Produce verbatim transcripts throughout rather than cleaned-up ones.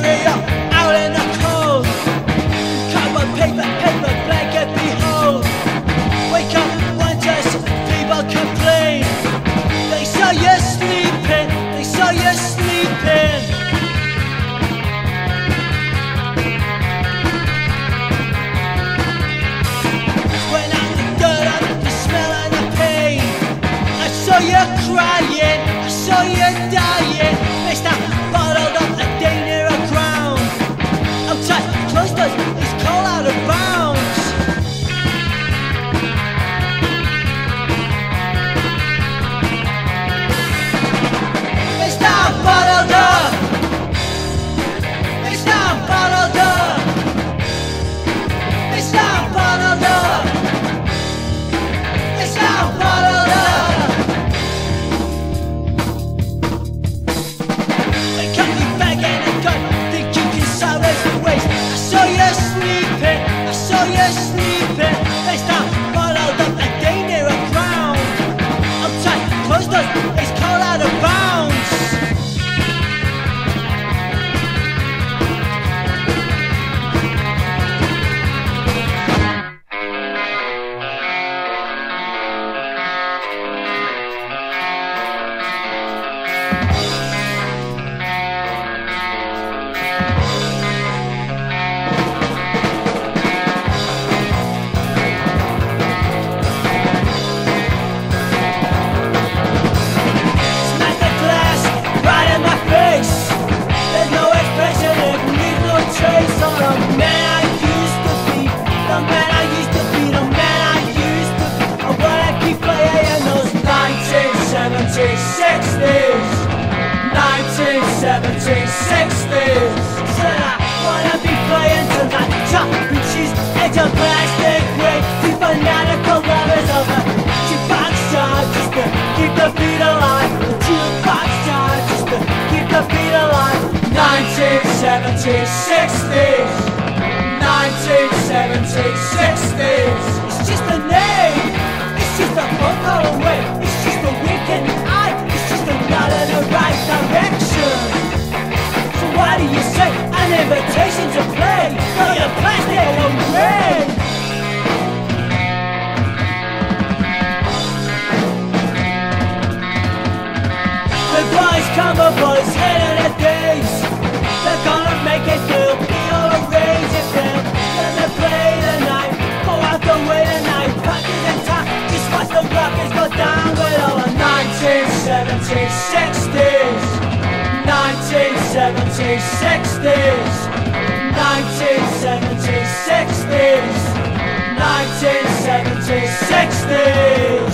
stereo out in the cold. Cardboard, paper, paper, blanket, behold. Wake up, wonders, people complain. They saw you sleeping, they saw you sleeping. When out the dirt and the smell and the pain, I saw you crying, I saw you dying. They stop bottled up a day near a ground. Outside, closed doors, it's cold out of bounds. They stop bottled up. They stop bottled up. They stop bottled up. They stop bottled up. They cut you back and a gun. Think you can salvage the waste. I saw you sleeping. I saw you sleeping. They stop bottled up a day near a ground. Outside, closed doors, it's cold out of bounds. Smack the glass right in my face. There's no expression, it leaves no trace on the man I used to be. The man I used to be, the man I used to be. I wanna keep playing in those nineteen seventies, sixties. nineteen seventies, sixties. Said I wanna be playing tonight. Chocolate cheese, eggs and plastic grave. Two fanatical lovers of a jukebox jar just to keep the beat alive. The jukebox jar just to keep the beat alive. nineteen seventies, sixties. nineteen seventies, sixties. It's just a name. It's just a phone call away. It's just a wink in the eye. It's just a nod in the right direction. So why do you say an invitation to play? Throw your plastic away. The boys come up, boys, head of the days. They're gonna make it through, be all a rage if they'll let them play tonight. Go out the way tonight, pockets and top. Just watch the rockets go down with all the nineteen seventies, sixties. nineteen seventies, sixties. nineteen seventies, sixties. nineteen seventies, sixties.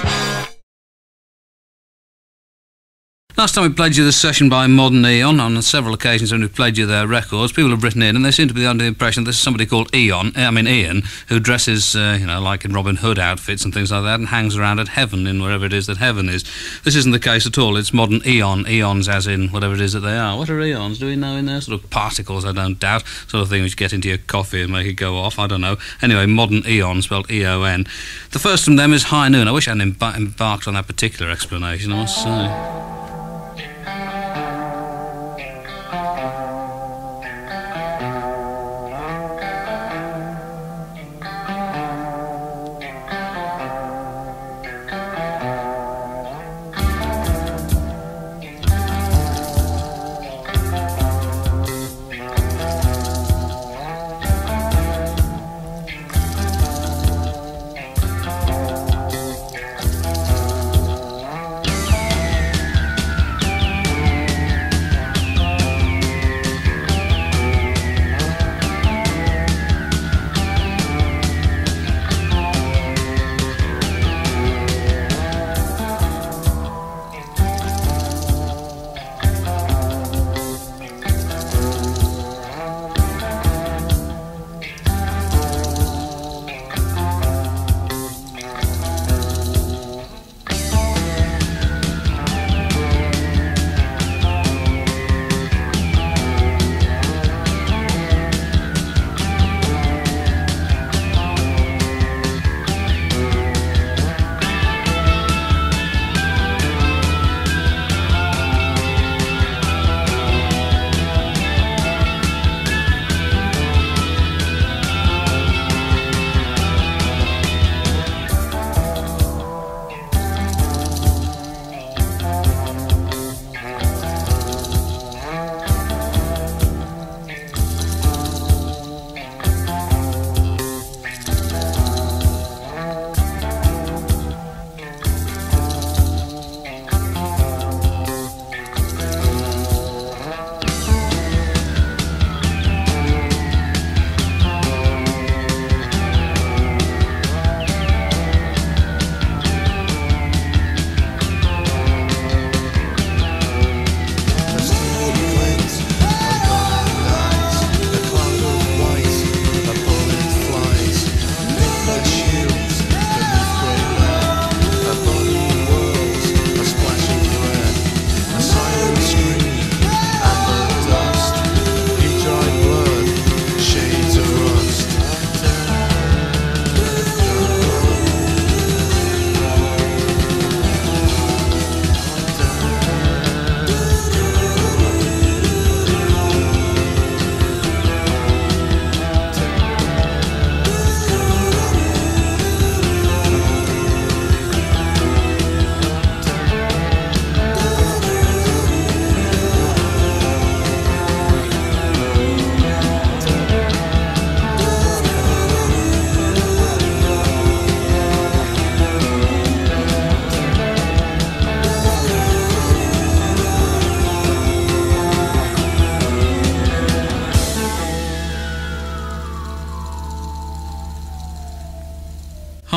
Last time we played you the session by Modern Eon. On several occasions when we've played you their records, people have written in and they seem to be under the impression this is somebody called Eon, I mean Ian, who dresses, uh, you know, like in Robin Hood outfits and things like that and hangs around at heaven in wherever it is that heaven is. This isn't the case at all. It's Modern Eon. Eons as in whatever it is that they are. What are eons? Do we know in there? Sort of particles, I don't doubt. Sort of thing which get into your coffee and make it go off. I don't know. Anyway, Modern Eon, spelled E O N. The first from them is High Noon. I wish I hadn't embar- embarked on that particular explanation, I must say.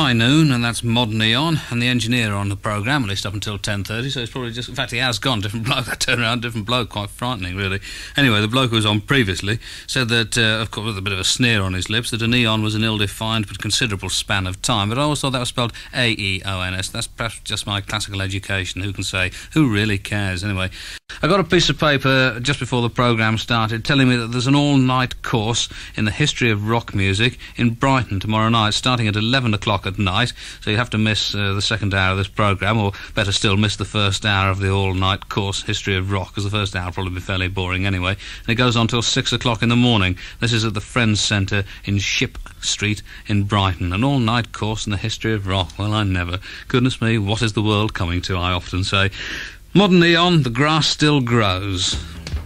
high noon, and that's Modern Eon, and the engineer on the programme, at least up until ten thirty, so it's probably just... In fact, he has gone, different bloke. I turned around, different bloke, quite frightening, really. Anyway, the bloke who was on previously said that, uh, of course, with a bit of a sneer on his lips, that an eon was an ill-defined but considerable span of time, but I always thought that was spelled A E O N S. That's perhaps just my classical education. Who can say? Who really cares? Anyway, I got a piece of paper just before the programme started telling me that there's an all-night course in the history of rock music in Brighton tomorrow night, starting at eleven o'clock at night, so you have to miss uh, the second hour of this programme, or better still, miss the first hour of the all-night course, History of Rock, because the first hour will probably be fairly boring anyway, and it goes on till six o'clock in the morning. This is at the Friends Centre in Ship Street in Brighton, an all-night course in the history of rock. Well, I never. Goodness me, what is the world coming to, I often say. Modern Eon, the grass still grows.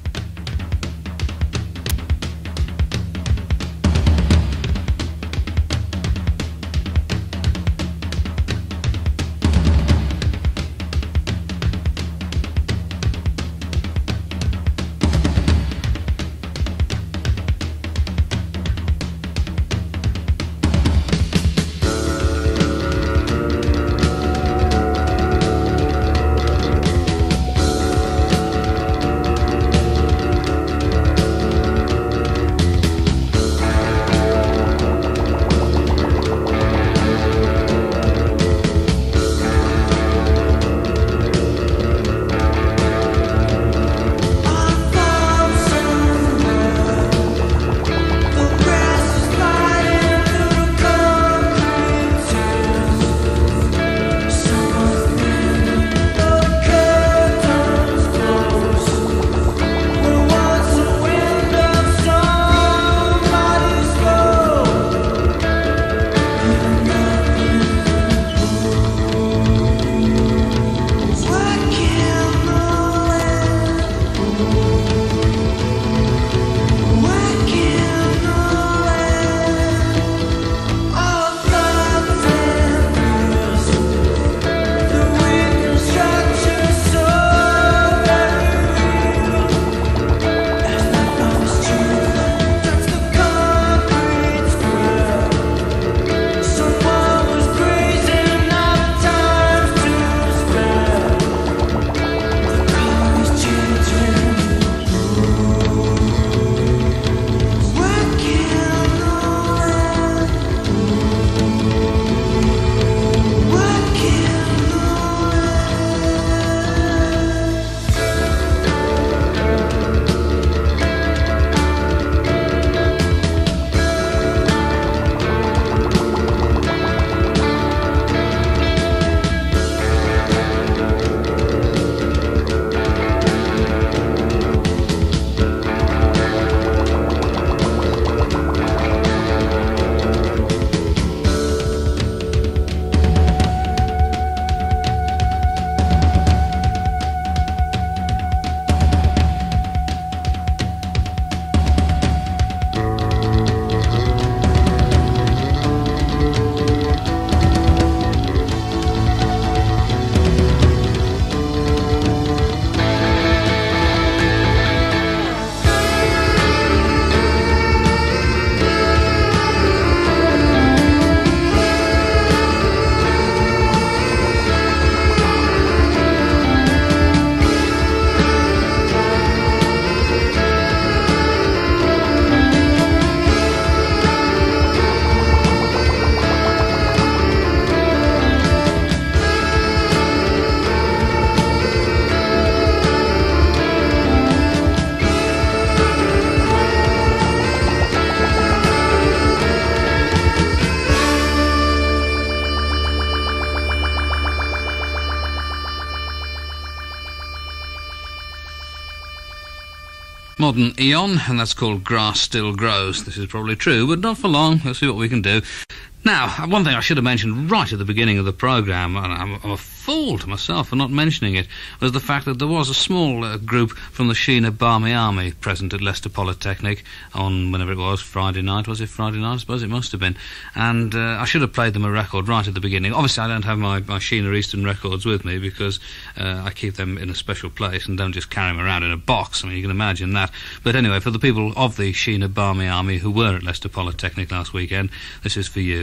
Modern Eon, and that's called Grass Still Grows. This is probably true, but not for long. We'll see what we can do. Now, one thing I should have mentioned right at the beginning of the programme, and I'm, I'm a fool to myself for not mentioning it, was the fact that there was a small uh, group from the Sheena Barmy Army present at Leicester Polytechnic on, whenever it was, Friday night. Was it Friday night? I suppose it must have been. And uh, I should have played them a record right at the beginning. Obviously, I don't have my, my Sheena Eastern records with me because uh, I keep them in a special place and don't just carry them around in a box. I mean, you can imagine that. But anyway, for the people of the Sheena Barmy Army who were at Leicester Polytechnic last weekend, this is for you.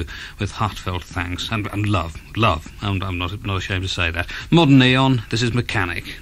with heartfelt thanks and, and love, love. I'm, I'm not not ashamed to say that. Modern Neon, this is Mechanic.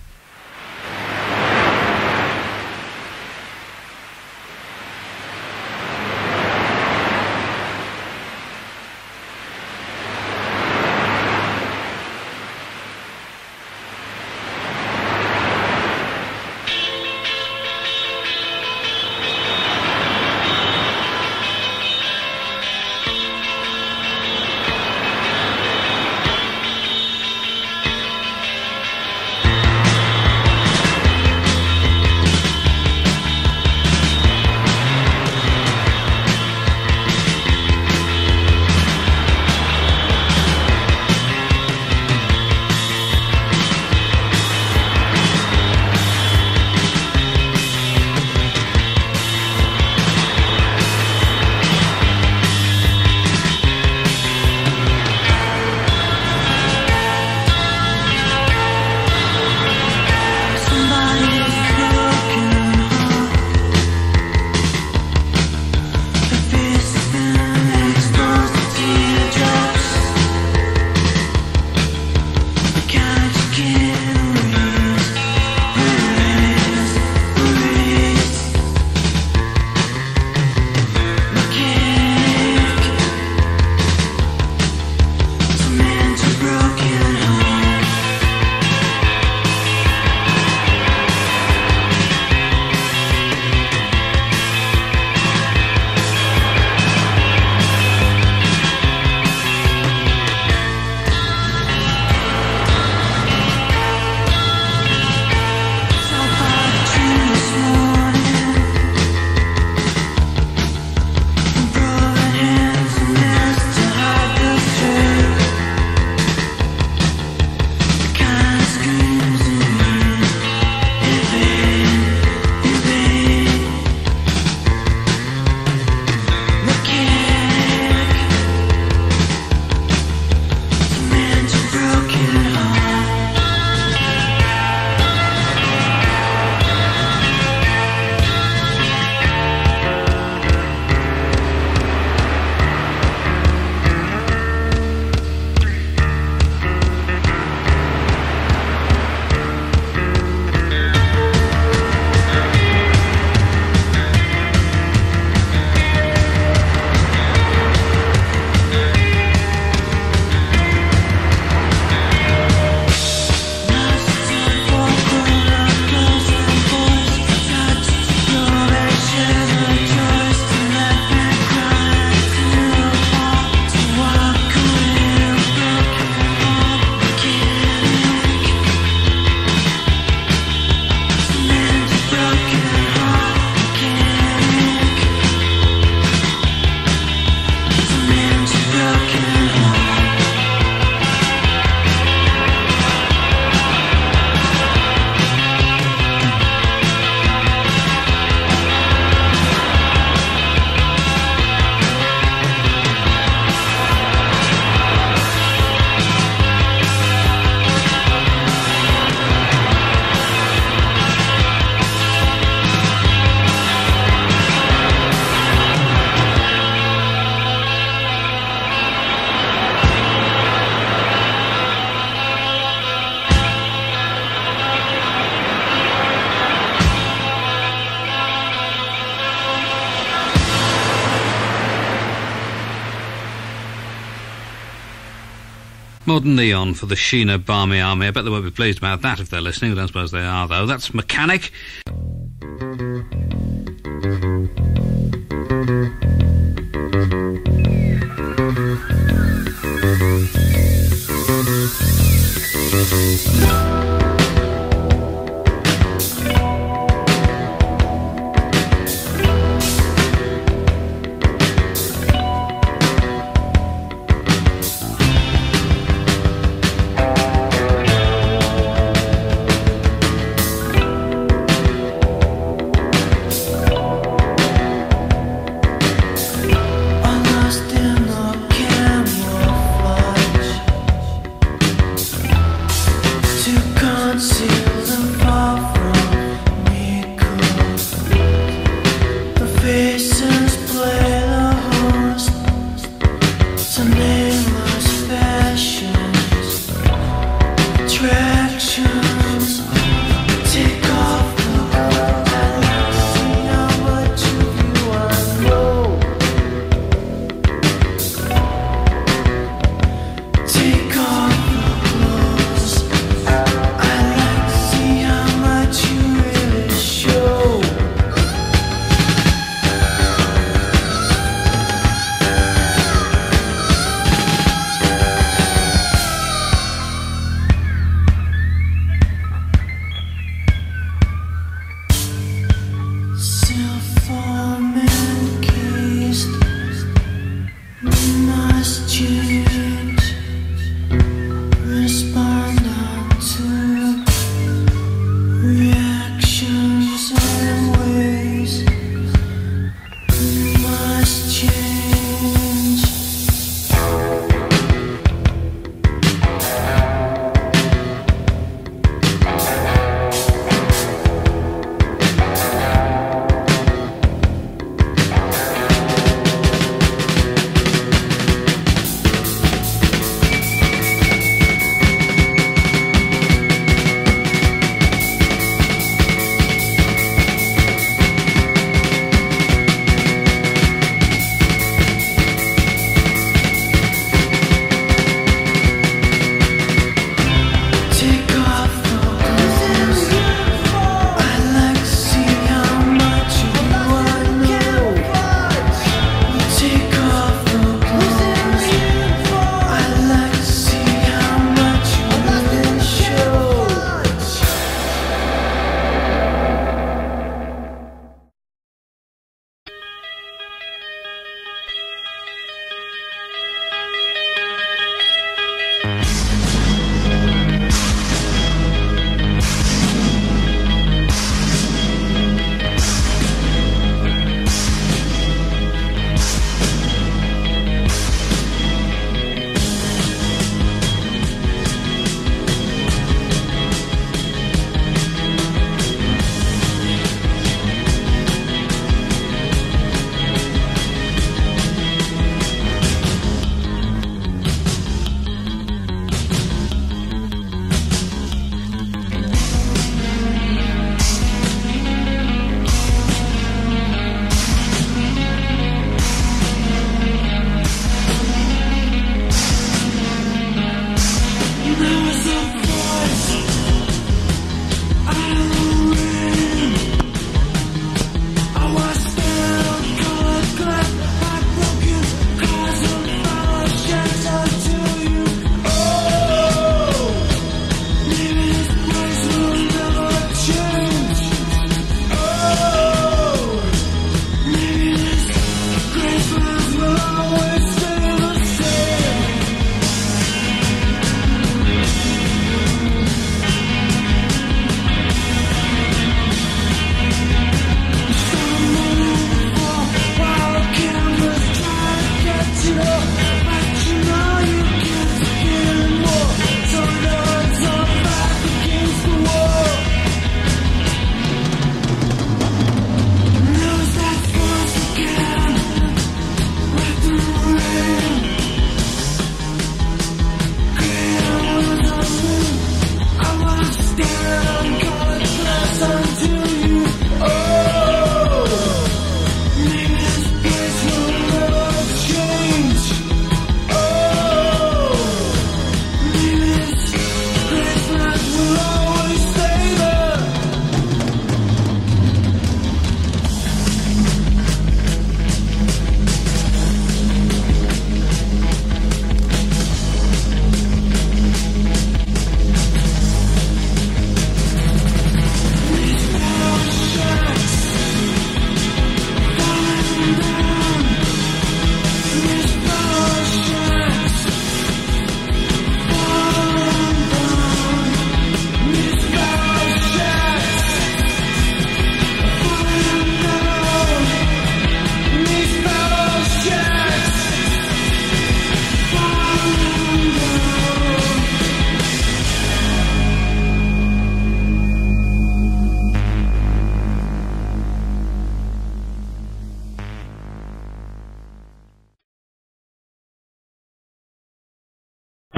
Modern Neon for the Sheena Barmy Army. I bet they won't be pleased about that if they're listening. I don't suppose they are, though. That's Mechanic.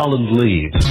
Garland leaves.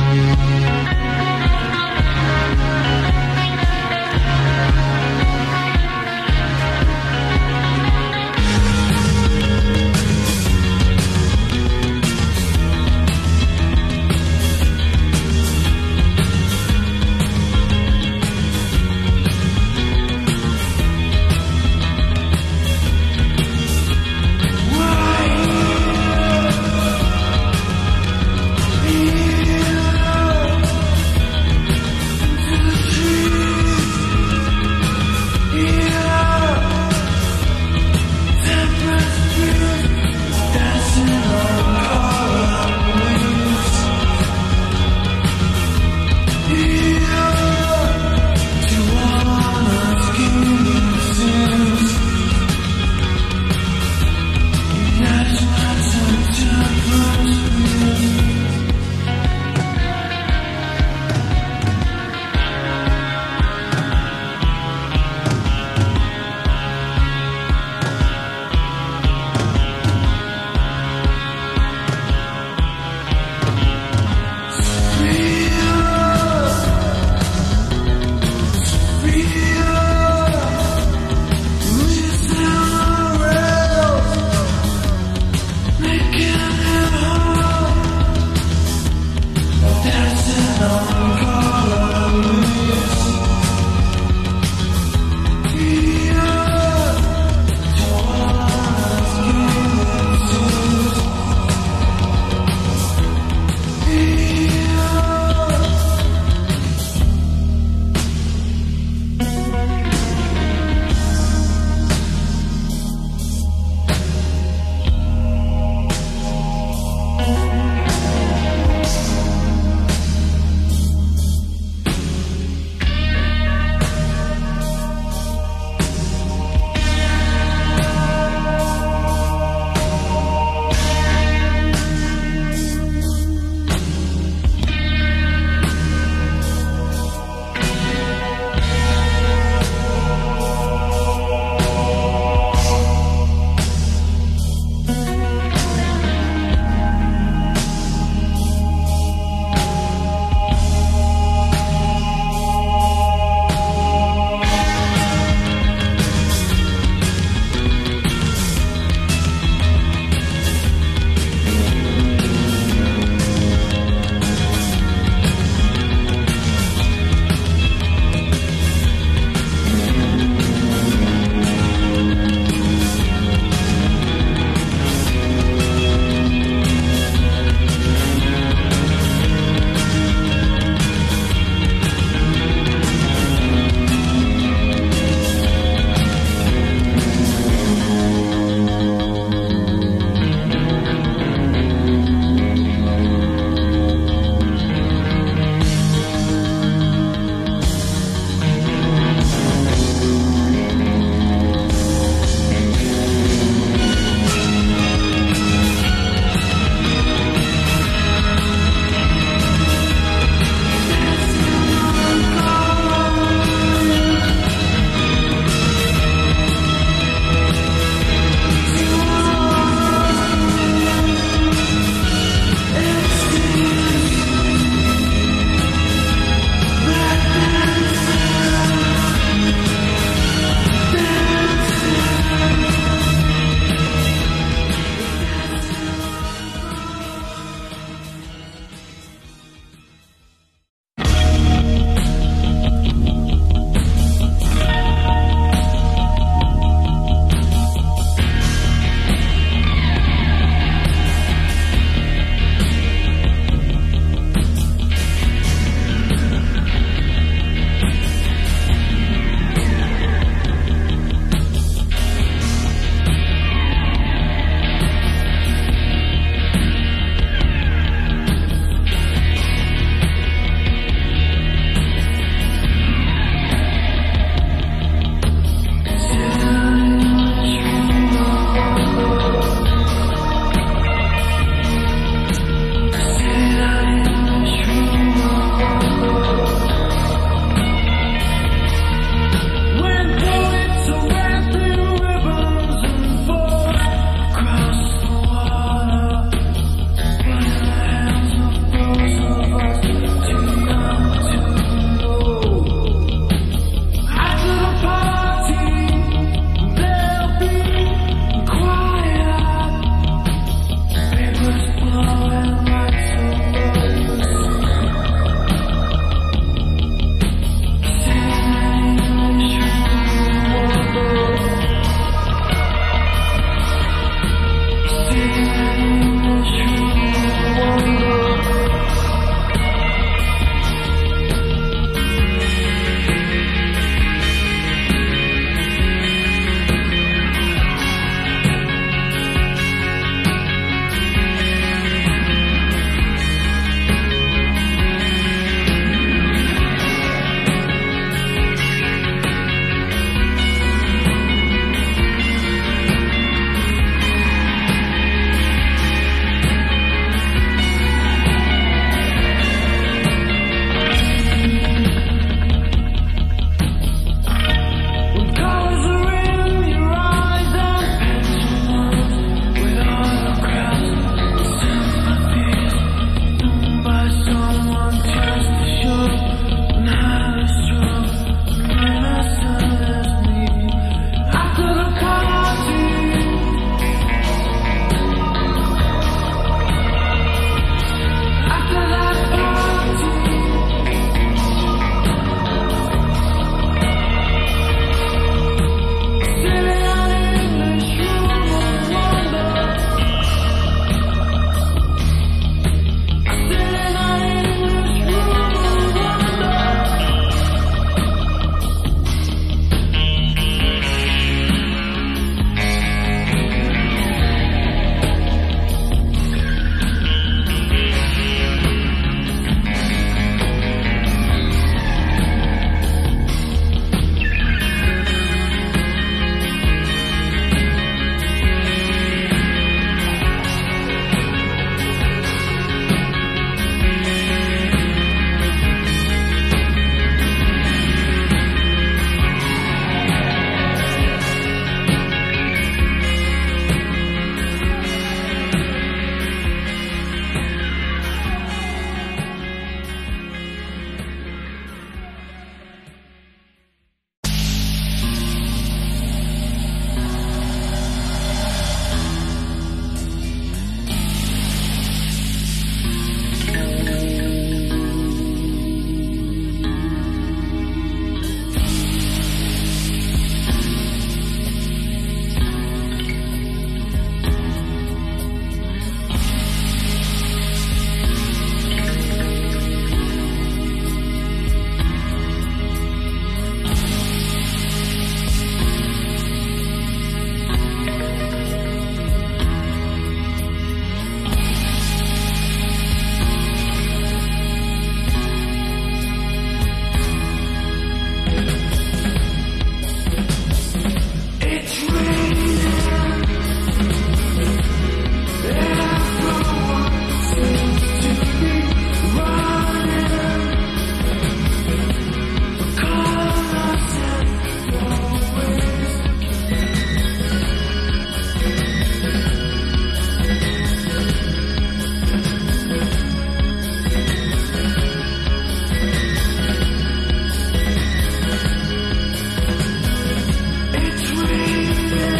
It's raining.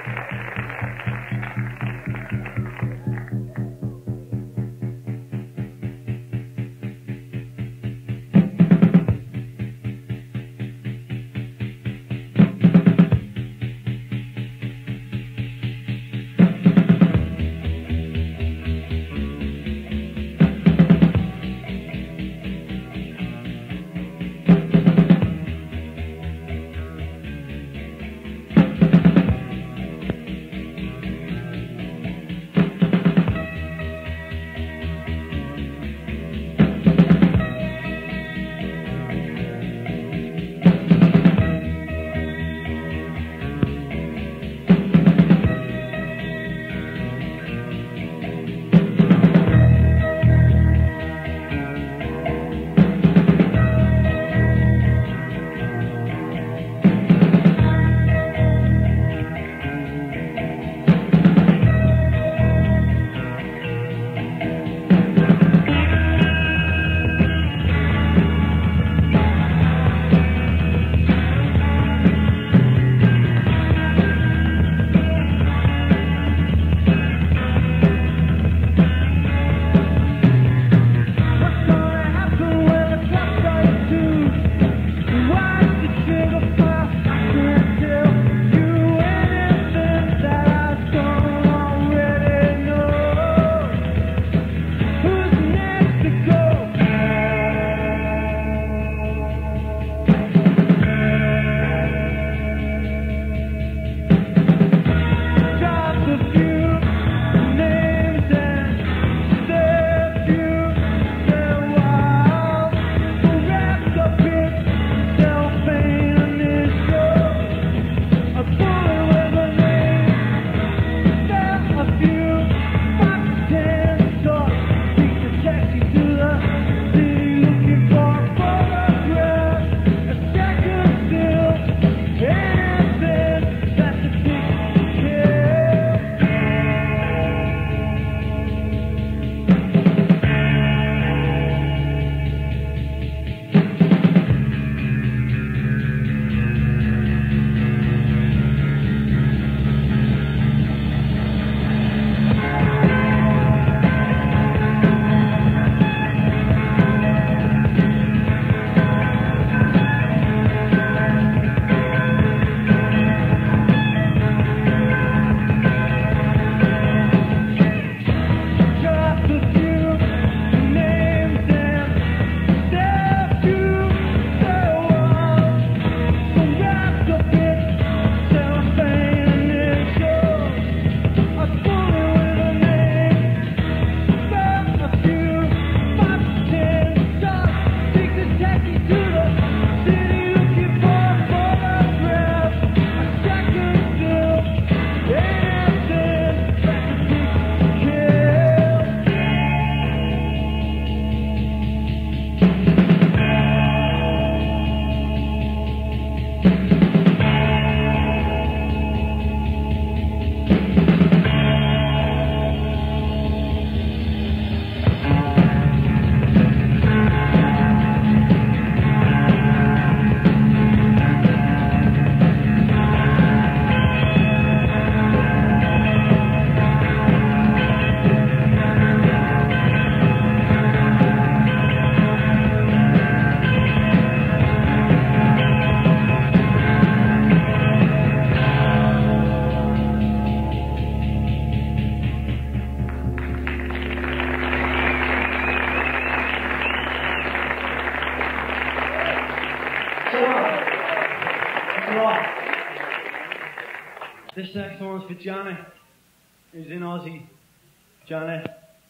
This next one's for Janet, who's in Aussie. Janet,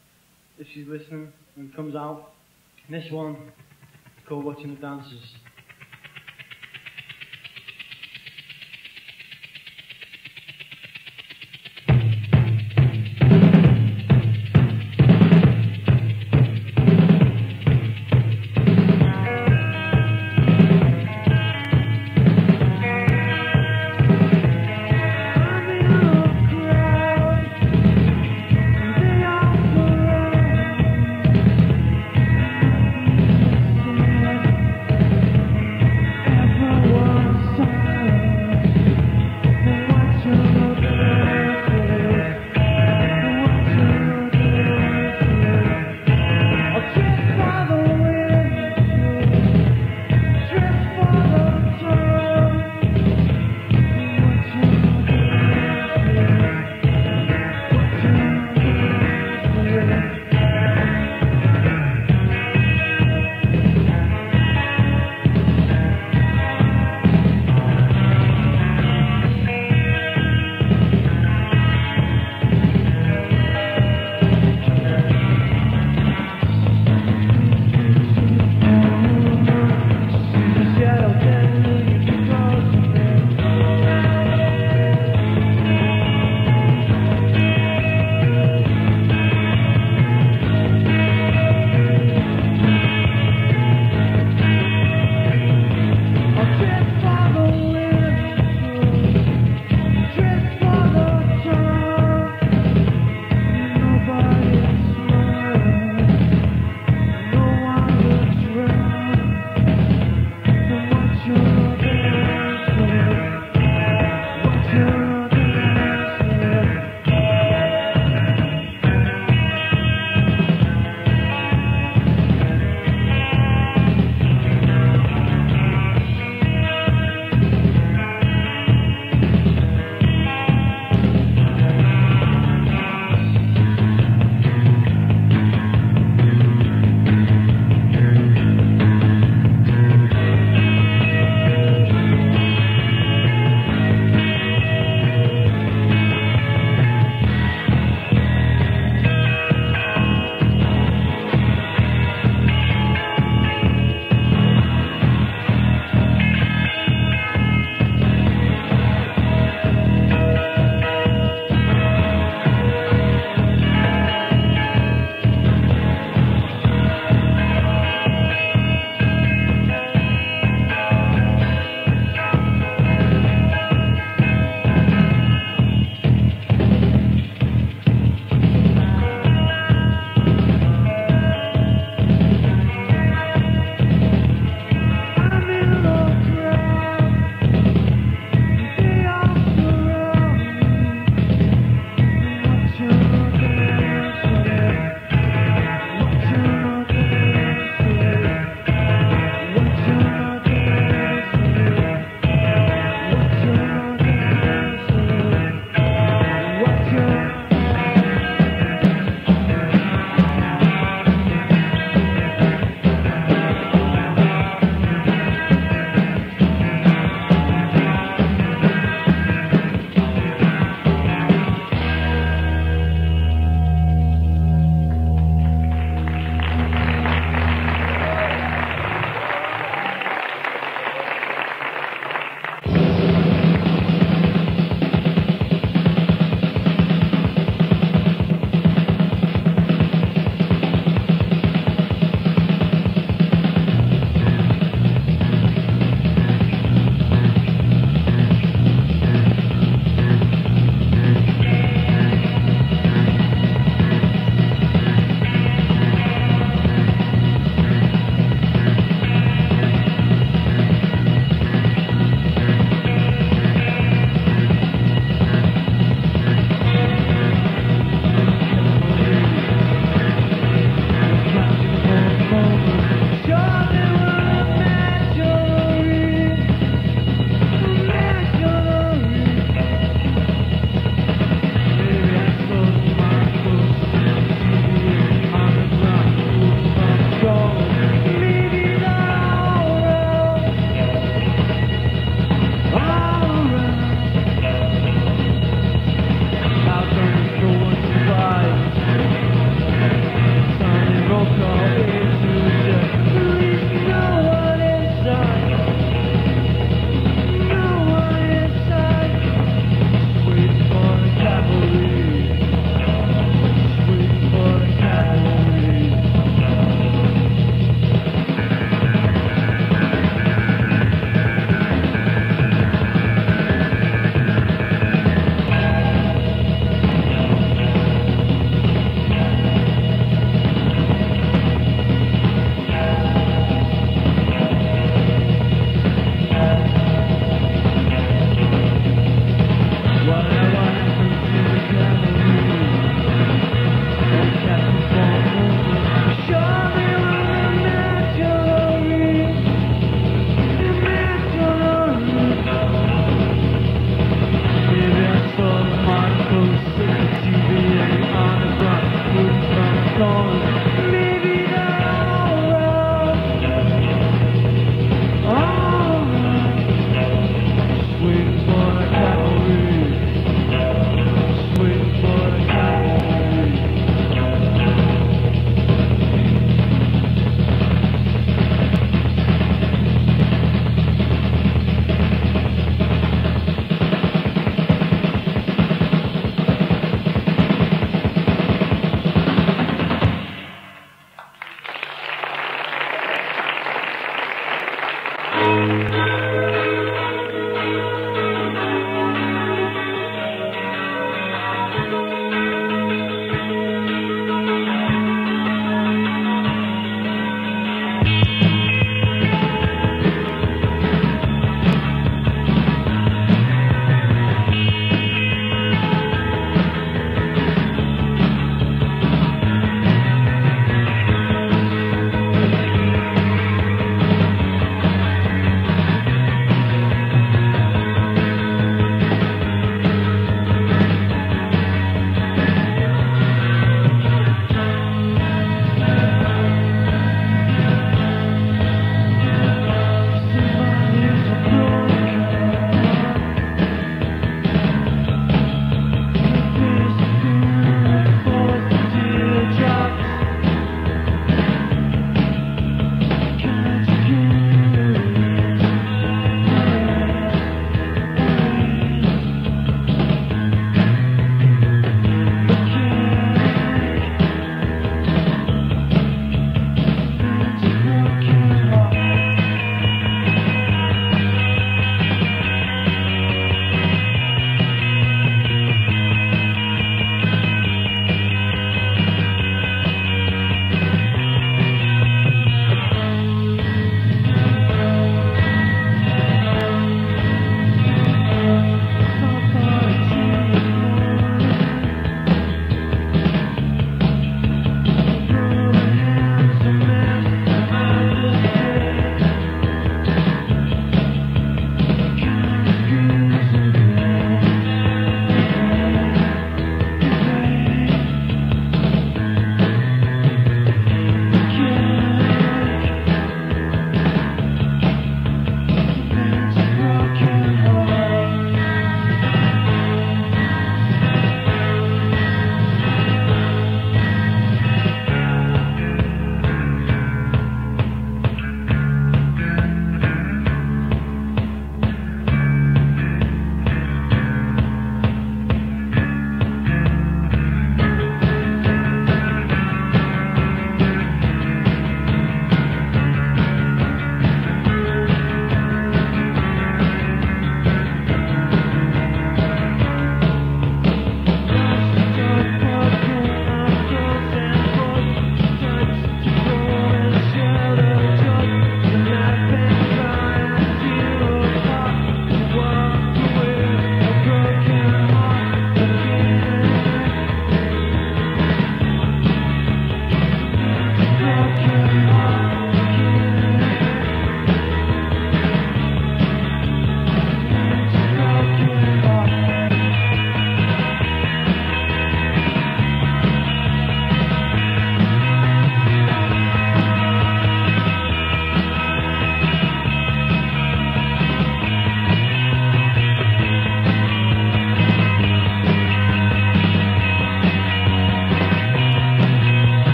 if she's listening and comes out. And this one is called Watching the Dancers. Thank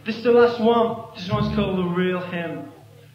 This is the last one. This one's called The Real Him.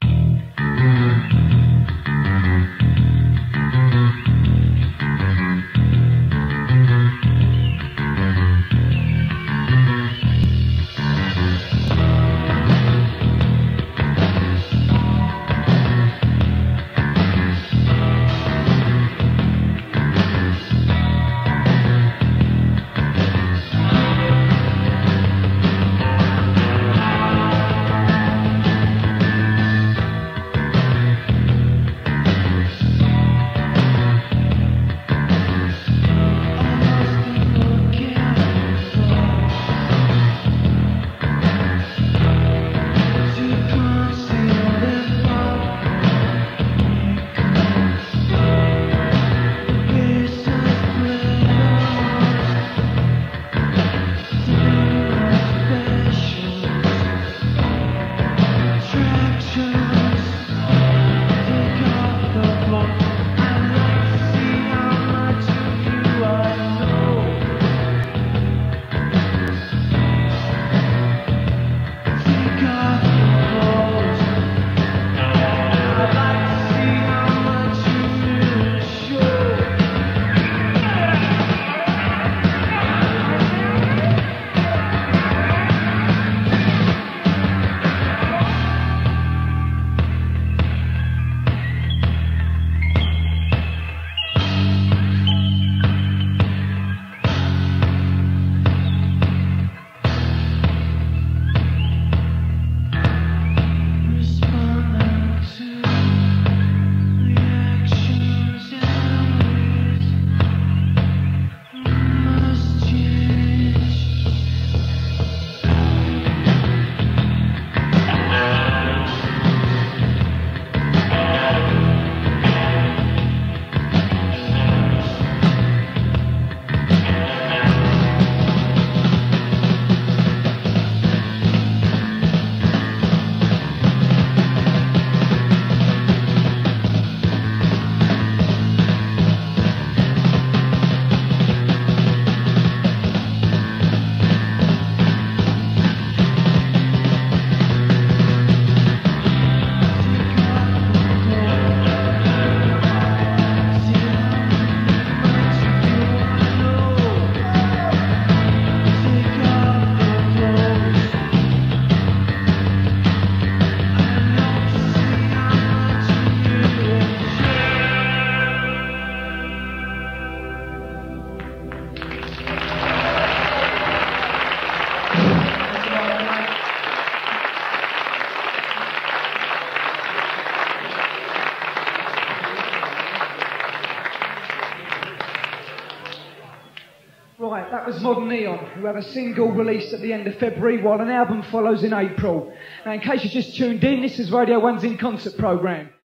Right, that was Modern Neon, who have a single released at the end of February, while an album follows in April. Now, in case you just tuned in, this is Radio one's In Concert programme.